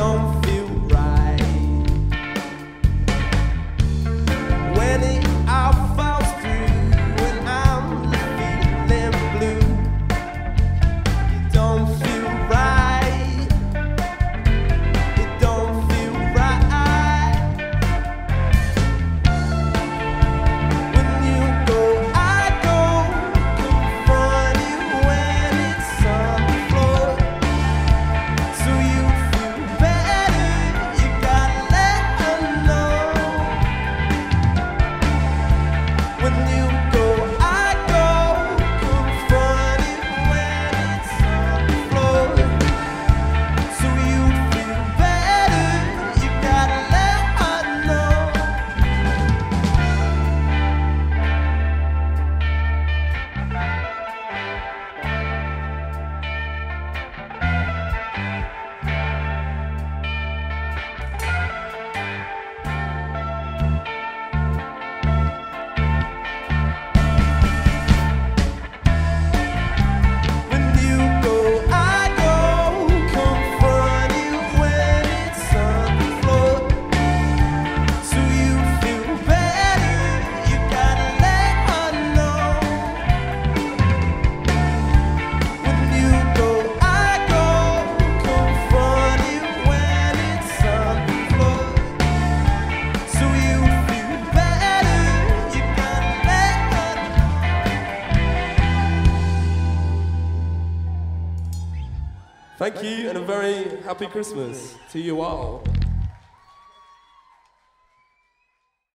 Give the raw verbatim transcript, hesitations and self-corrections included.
don't feel right. When it all falls through and I'm feeling blue, you don't feel right. It don't feel right. When you go, I go, confront you when it's on the floor. So you feel better, you gotta let her know. When you go, I go, confront you when it's on the floor. So you feel better, you gotta let her know. When you go, I go, confront you when it's on the floor. So you feel better, you gotta let her know. When you go, I go, confront you when it's on the floor. So you feel better, you gotta let her know. Thank you and a very happy Christmas to you all.